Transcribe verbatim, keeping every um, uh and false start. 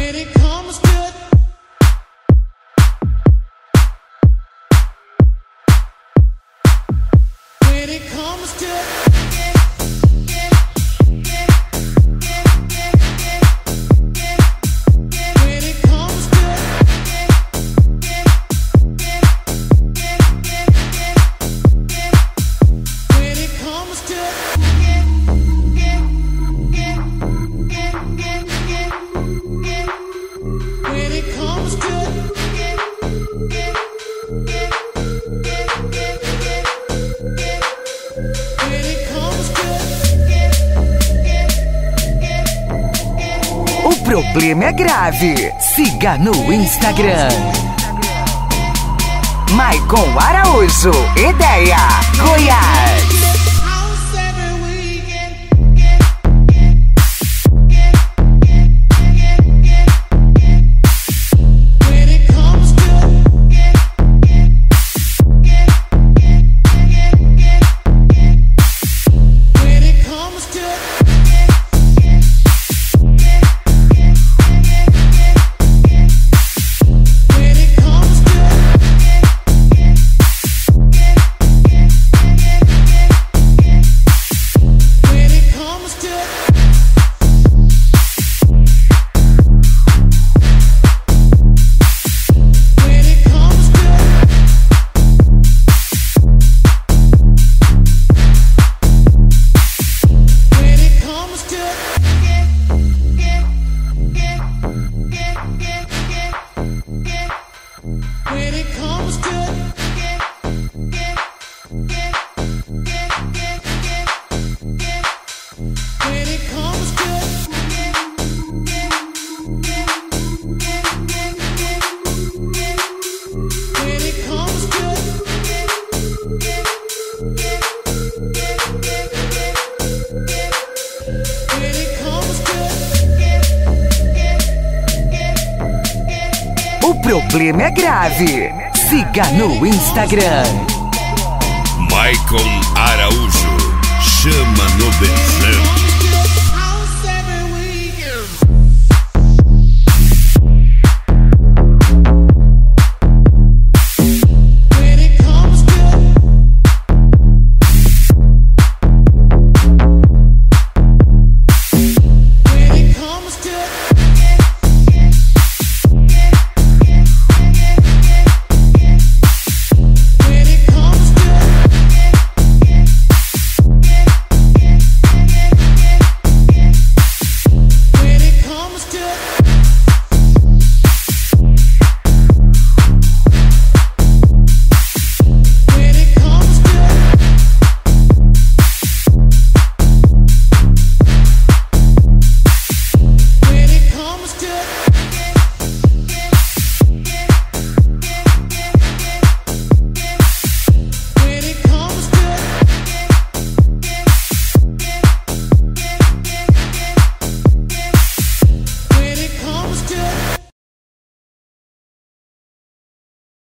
When it comes to When it comes to O problema é grave. Siga no Instagram. Maicon Araújo, Ideia, Goiás. When it comes to When it comes to When it comes to When it comes to O problema é grave. Siga no Instagram. Maicon